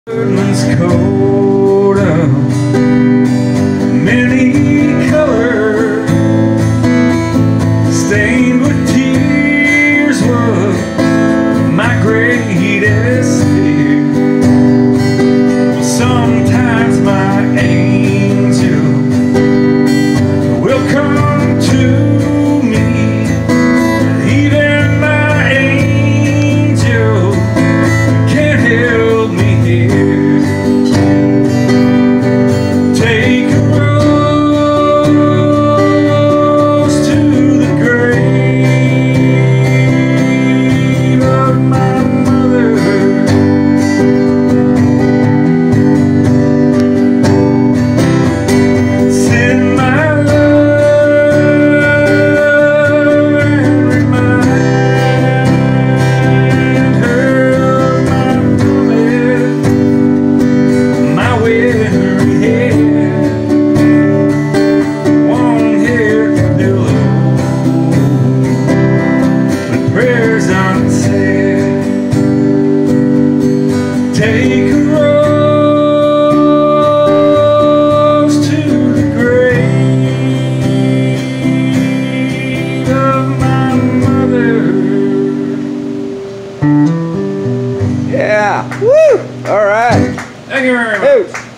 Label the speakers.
Speaker 1: Woodman's coat of many colors, stained with tears, was my greatest fear. Well, sometimes my angel will come to me, even my angel can't help me here. Take a rose to the grave of my mother. Send my love and remind her of my promise, my weary head won't hear pillow, but prayers unsaid. Take a rose to the grave of my mother.
Speaker 2: Yeah. Woo! All right.
Speaker 1: Thank you very much.
Speaker 2: Hey.